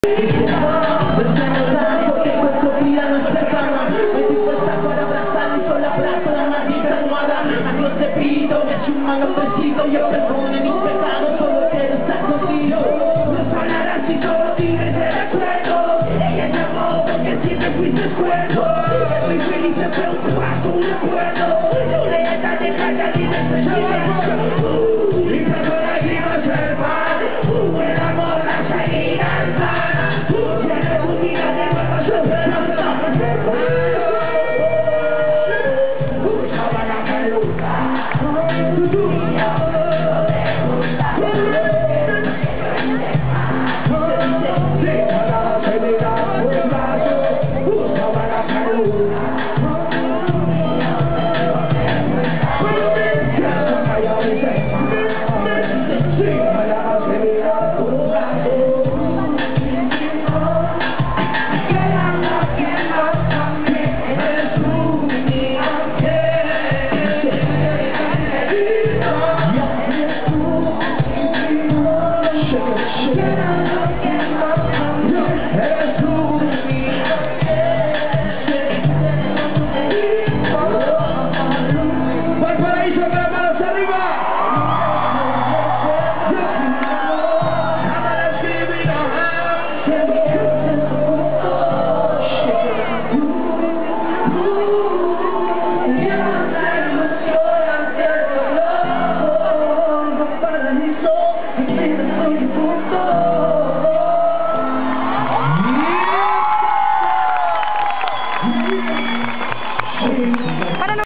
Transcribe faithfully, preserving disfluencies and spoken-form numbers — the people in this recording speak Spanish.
Yo perdono mis pecados, solo quiero estar contigo. No sonará si solo tienes el recuerdo. Ella es amor porque siempre fuiste escuerdo. Estoy feliz de ver un paso, un recuerdo. Tu lealtad de cada día es